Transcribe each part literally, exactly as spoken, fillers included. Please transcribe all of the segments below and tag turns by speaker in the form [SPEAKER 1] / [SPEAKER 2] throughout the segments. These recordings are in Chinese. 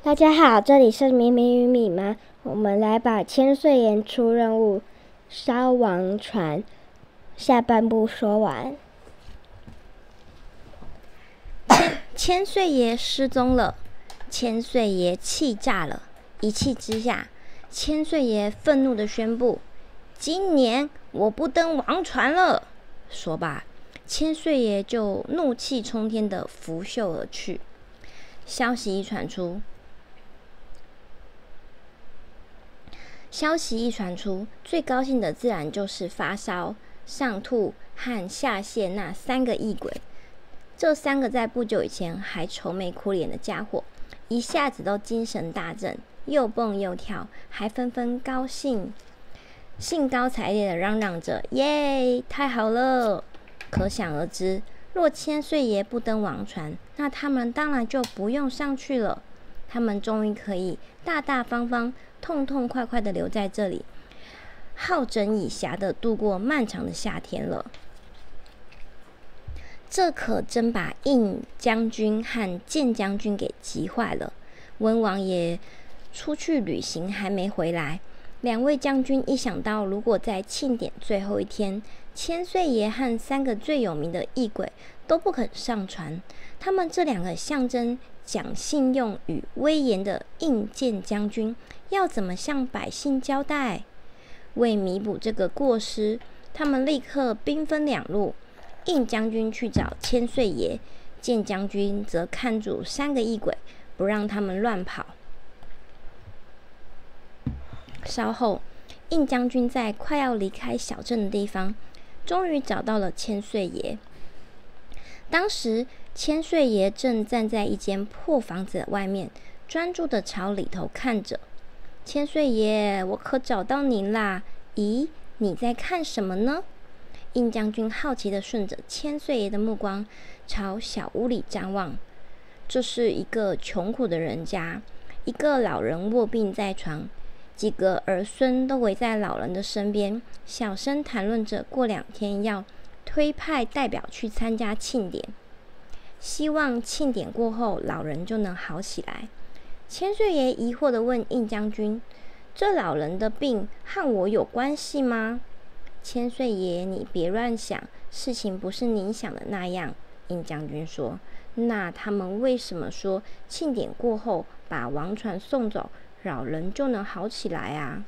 [SPEAKER 1] 大家好，这里是咪咪与米妈，我们来把千岁爷出任务烧王船下半部说完。
[SPEAKER 2] 千千岁爷失踪了，千岁爷气炸了，一气之下，千岁爷愤怒地宣布：今年我不登王船了。说罢，千岁爷就怒气冲天地拂袖而去。消息一传出，消息一传出，最高兴的自然就是发烧、上吐和下泻那三个异鬼。这三个在不久以前还愁眉苦脸的家伙，一下子都精神大振，又蹦又跳，还纷纷高兴、兴高采烈地嚷嚷着：“耶，太好了！”可想而知，若千岁爷不登王船，那他们当然就不用上去了。他们终于可以大大方方、痛痛快快地留在这里，好整以暇地度过漫长的夏天了。这可真把应将军和建将军给急坏了。温王爷出去旅行还没回来，两位将军一想到如果在庆典最后一天，千岁爷和三个最有名的异鬼都不肯上船，他们这两个象征讲信用与威严的应建将军要怎么向百姓交代？为弥补这个过失，他们立刻兵分两路。应将军去找千岁爷，建将军则看住三个异鬼，不让他们乱跑。稍后，应将军在快要离开小镇的地方，终于找到了千岁爷。当时，千岁爷正站在一间破房子的外面，专注地朝里头看着。千岁爷，我可找到您啦！咦，你在看什么呢？应将军好奇地顺着千岁爷的目光朝小屋里张望。这是一个穷苦的人家，一个老人卧病在床，几个儿孙都围在老人的身边，小声谈论着过两天要推派代表去参加庆典，希望庆典过后老人就能好起来。千岁爷疑惑地问应将军：“这老人的病和我有关系吗？”千岁爷，你别乱想，事情不是您想的那样。应将军说：“那他们为什么说庆典过后把王船送走，老人就能好起来啊？”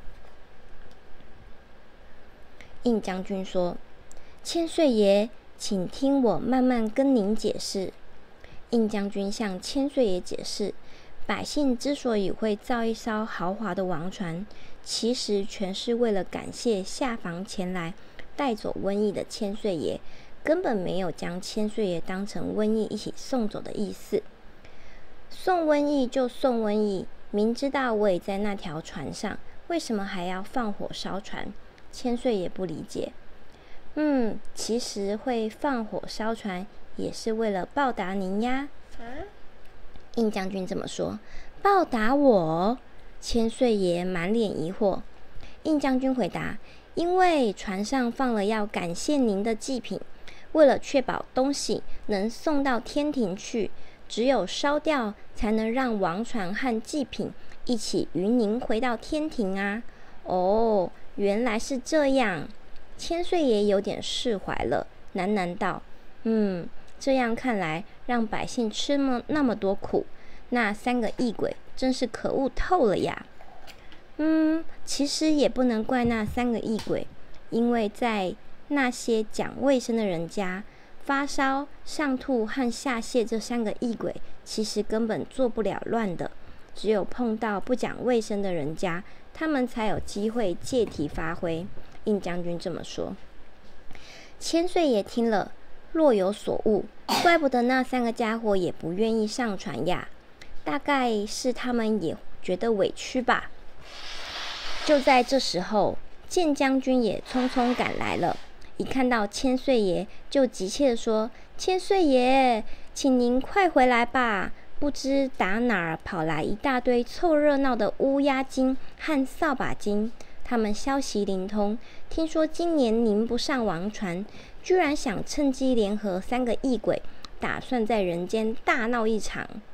[SPEAKER 2] 应将军说：“千岁爷，请听我慢慢跟您解释。”应将军向千岁爷解释，百姓之所以会造一艘豪华的王船，其实全是为了感谢下凡前来带走瘟疫的千岁爷，根本没有将千岁爷当成瘟疫一起送走的意思。送瘟疫就送瘟疫，明知道我也在那条船上，为什么还要放火烧船？千岁爷不理解。嗯，其实会放火烧船也是为了报答您呀。应将军这么说。报答我？千岁爷满脸疑惑。应将军回答：“因为船上放了要感谢您的祭品，为了确保东西能送到天庭去，只有烧掉才能让王船和祭品一起与您回到天庭啊。”哦，原来是这样。千岁爷有点释怀了，喃喃道：“嗯，这样看来，让百姓吃了那么多苦，那三个异鬼真是可恶透了呀。”嗯，其实也不能怪那三个异鬼，因为在那些讲卫生的人家，发烧、上吐和下泻这三个异鬼其实根本做不了乱的，只有碰到不讲卫生的人家，他们才有机会借题发挥。应将军这么说。千岁爷听了，若有所悟，怪不得那三个家伙也不愿意上船呀，大概是他们也觉得委屈吧。就在这时候，建将军也匆匆赶来了，一看到千岁爷，就急切地说：“千岁爷，请您快回来吧！不知打哪儿跑来一大堆凑热闹的乌鸦精和扫把精，他们消息灵通，听说今年您不上王船，居然想趁机联合三个异鬼，打算在人间大闹一场。”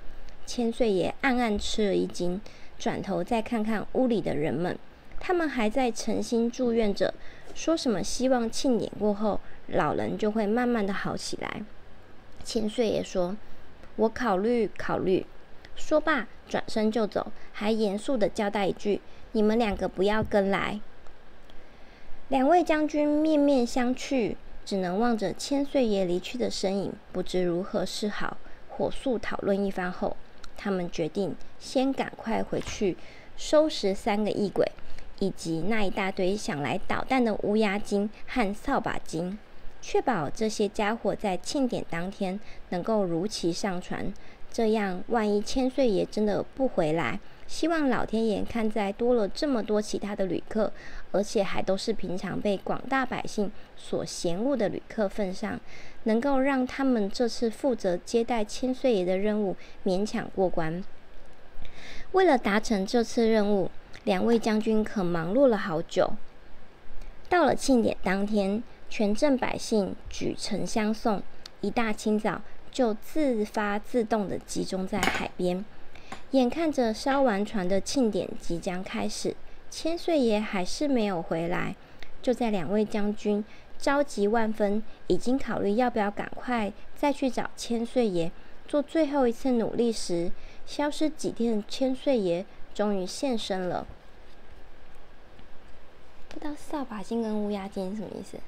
[SPEAKER 2] 千岁爷暗暗吃了一惊，转头再看看屋里的人们，他们还在诚心祝愿着，说什么希望庆典过后，老人就会慢慢的好起来。千岁爷说：“我考虑考虑。”说罢，转身就走，还严肃地交代一句：“你们两个不要跟来。”两位将军面面相觑，只能望着千岁爷离去的身影，不知如何是好。火速讨论一番后，他们决定先赶快回去收拾三个异鬼，以及那一大堆想来捣蛋的乌鸦精和扫把精，确保这些家伙在庆典当天能够如期上船。这样，万一千岁爷真的不回来，希望老天爷看在多了这么多其他的旅客，而且还都是平常被广大百姓所嫌恶的旅客份上，能够让他们这次负责接待千岁爷的任务勉强过关。为了达成这次任务，两位将军可忙碌了好久。到了庆典当天，全镇百姓举城相送，一大清早就自发自动地集中在海边。眼看着烧完船的庆典即将开始，千岁爷还是没有回来。就在两位将军着急万分，已经考虑要不要赶快再去找千岁爷做最后一次努力时，消失几天的千岁爷终于现身了。不知道扫把精跟乌鸦精是什么意思？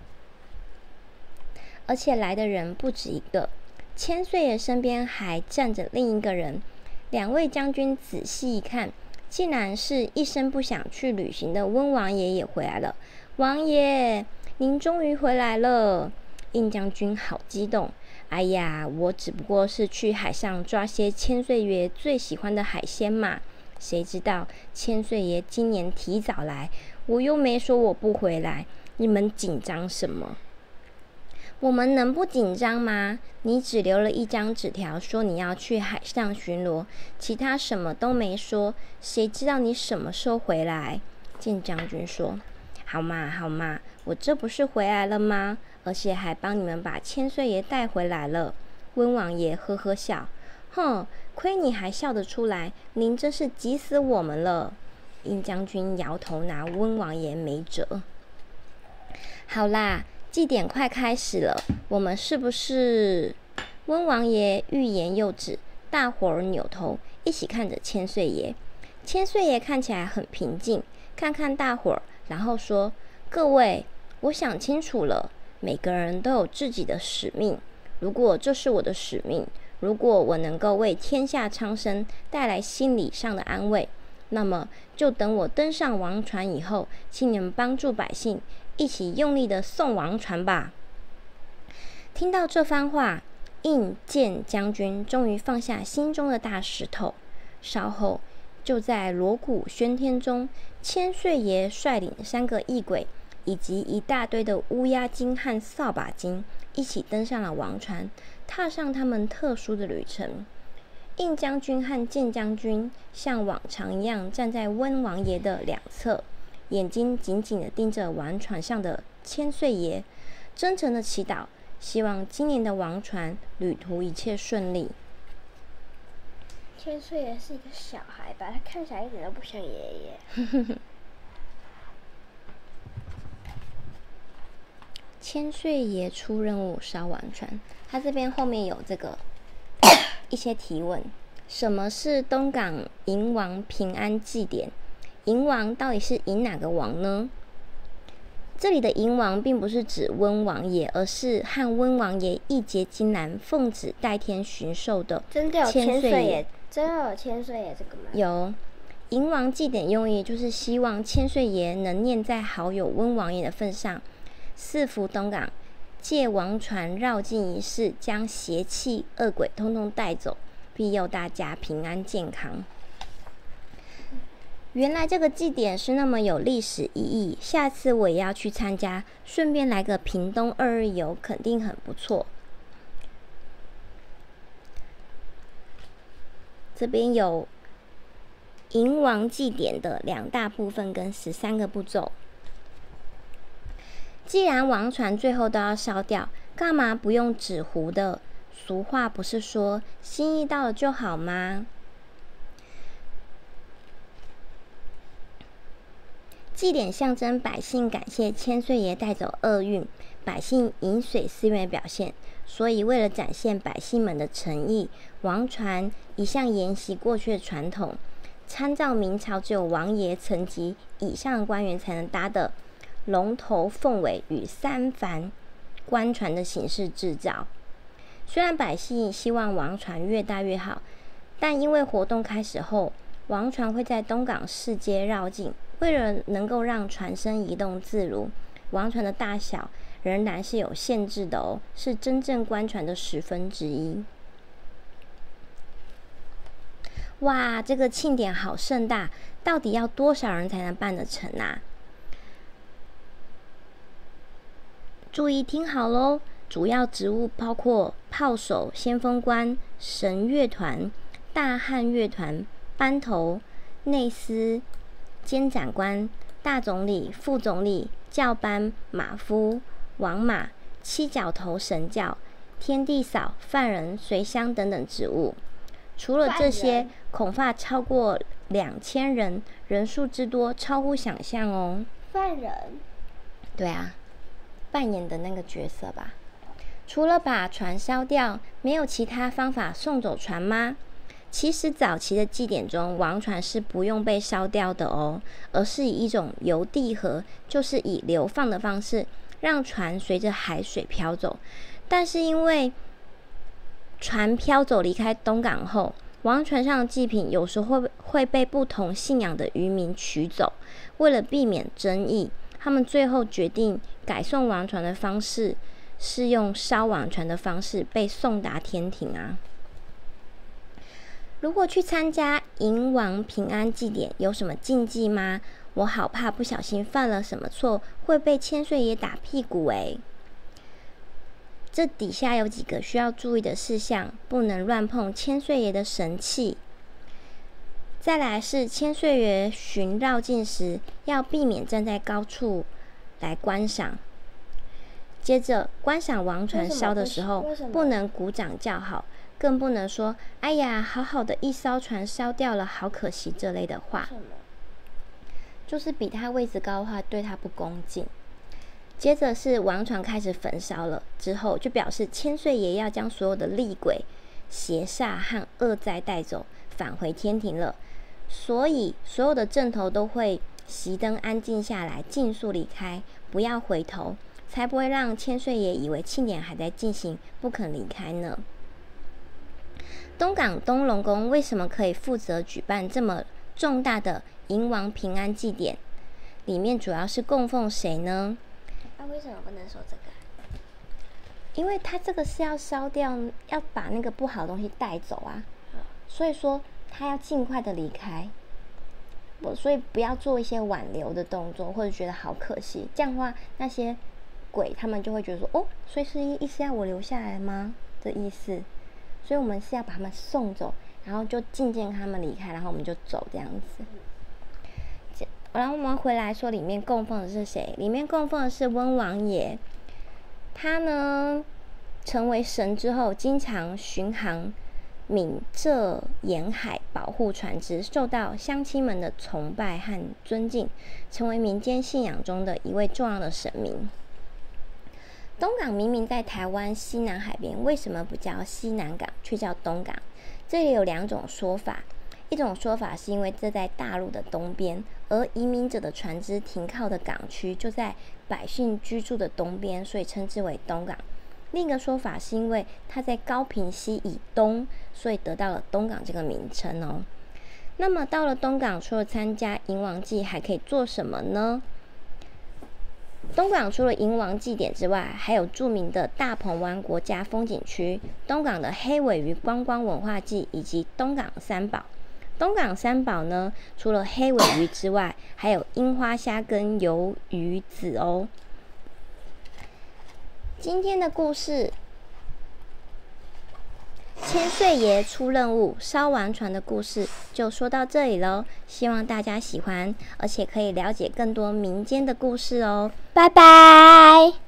[SPEAKER 2] 而且来的人不止一个，千岁爷身边还站着另一个人。两位将军仔细一看，竟然是一生不想去旅行的温王爷也回来了。王爷，您终于回来了！应将军好激动。哎呀，我只不过是去海上抓些千岁爷最喜欢的海鲜嘛。谁知道千岁爷今年提早来，我又没说我不回来，你们紧张什么？我们能不紧张吗？你只留了一张纸条，说你要去海上巡逻，其他什么都没说，谁知道你什么时候回来？晋将军说：“好嘛，好嘛，我这不是回来了吗？而且还帮你们把千岁爷带回来了。”温王爷呵呵笑：“哼，亏你还笑得出来，您真是急死我们了。”应将军摇头，拿温王爷没辙。好啦，祭典快开始了，我们是不是？温王爷欲言又止，大伙儿扭头一起看着千岁爷。千岁爷看起来很平静，看看大伙儿，然后说：“各位，我想清楚了，每个人都有自己的使命。如果这是我的使命，如果我能够为天下苍生带来心理上的安慰，那么就等我登上王船以后，请你们帮助百姓一起用力的送王船吧。”听到这番话，应建将军终于放下心中的大石头。稍后，就在锣鼓喧天中，千岁爷率领三个异鬼以及一大堆的乌鸦精和扫把精一起登上了王船，踏上他们特殊的旅程。应将军和建将军像往常一样站在温王爷的两侧，眼睛紧紧地盯着王船上的千岁爷，真诚的祈祷，希望今年的王船旅途一切顺利。
[SPEAKER 1] 千岁爷是一个小孩吧，他看起来一点都不像爷爷。
[SPEAKER 2] 千岁爷出任务烧完船，他这边后面有这个一些提问：什么是东港迎王平安祭典？迎王到底是迎哪个王呢？这里的迎王并不是指温王爷，而是和温王爷义结金兰、奉旨代天巡狩的
[SPEAKER 1] 真的有千岁
[SPEAKER 2] 爷。
[SPEAKER 1] 爷？真的有千岁爷这个吗？
[SPEAKER 2] 有。迎王祭典用意就是希望千岁爷能念在好友温王爷的份上，赐福东港，借王船绕境仪式，将邪气恶鬼通通带走，庇佑大家平安健康。原来这个祭典是那么有历史意义，下次我也要去参加，顺便来个屏东二日游，肯定很不错。这边有迎王祭典的两大部分跟十三个步骤。既然王船最后都要烧掉，干嘛不用纸糊的俗话不是说心意到了就好吗？祭典象征百姓感谢千岁爷带走厄运，百姓饮水思源的表现。所以为了展现百姓们的诚意，王船一向沿袭过去的传统，参照明朝只有王爷层级以上的官员才能搭的龙头凤尾与三帆官船的形式制造。虽然百姓希望王船越大越好，但因为活动开始后，王船会在东港市街绕境，为了能够让船身移动自如，王船的大小仍然是有限制的哦，是真正官船的十分之一。哇，这个庆典好盛大，到底要多少人才能办得成啊？注意听好咯，主要职务包括炮手、先锋官、神乐团、大汉乐团、班头、内司、监斩官、大总理、副总理、教班、马夫、王马、七角头神教、天地嫂、犯人、随乡等等职务。除了这些，恐怕超过两千人，人数之多超乎想象哦。
[SPEAKER 1] 犯人？
[SPEAKER 2] 对啊，扮演的那个角色吧。除了把船烧掉，没有其他方法送走船吗？其实早期的祭典中，王船是不用被烧掉的哦，而是以一种游地河，就是以流放的方式，让船随着海水飘走。但是因为船飘走离开东港后，王船上的祭品有时候会会被不同信仰的渔民取走。为了避免争议，他们最后决定改送王船的方式是用烧王船的方式被送达天庭啊。如果去参加迎王平安祭典，有什么禁忌吗？我好怕不小心犯了什么错，会被千岁爷打屁股诶。这底下有几个需要注意的事项，不能乱碰千岁爷的神器。再来是千岁爷巡绕境时，要避免站在高处来观赏。接着，观赏王船烧的时候，不能鼓掌叫好，更不能说“哎呀，好好的一艘船烧掉了，好可惜”这类的话。就是比他位置高的话，对他不恭敬。接着是王船开始焚烧了之后，就表示千岁爷要将所有的厉鬼、邪煞和恶灾带走，返回天庭了。所以所有的阵头都会熄灯，安静下来，尽速离开，不要回头，才不会让千岁爷以为庆典还在进行，不肯离开呢。东港东龙宫为什么可以负责举办这么重大的迎王平安祭典？里面主要是供奉谁呢？
[SPEAKER 1] 那、啊、为什么不能说这个？
[SPEAKER 2] 因为他这个是要烧掉，要把那个不好的东西带走啊，所以说他要尽快的离开，所以不要做一些挽留的动作，或者觉得好可惜，这样的话那些鬼他们就会觉得说，哦，所以是意思要我留下来吗的意思，所以我们是要把他们送走，然后就渐渐他们离开，然后我们就走这样子。然后我们回来说里面供奉的是谁？里面供奉的是温王爷，他呢成为神之后，经常巡航闽浙沿海，保护船只，受到乡亲们的崇拜和尊敬，成为民间信仰中的一位重要的神明。东港明明在台湾西南海边，为什么不叫西南港，却叫东港？这里有两种说法。一种说法是因为这在大陆的东边，而移民者的船只停靠的港区就在百姓居住的东边，所以称之为东港。另一个说法是因为它在高屏溪以东，所以得到了东港这个名称哦。那么到了东港，除了参加迎王祭，还可以做什么呢？东港除了迎王祭典之外，还有著名的大鹏湾国家风景区、东港的黑尾鱼观光文化季以及东港三宝。东港三宝呢，除了黑尾鱼之外，还有樱花虾跟鱿鱼子哦。今天的故事，千岁爷出任务烧完船的故事就说到这里咯，希望大家喜欢，而且可以了解更多民间的故事哦。
[SPEAKER 1] 拜拜。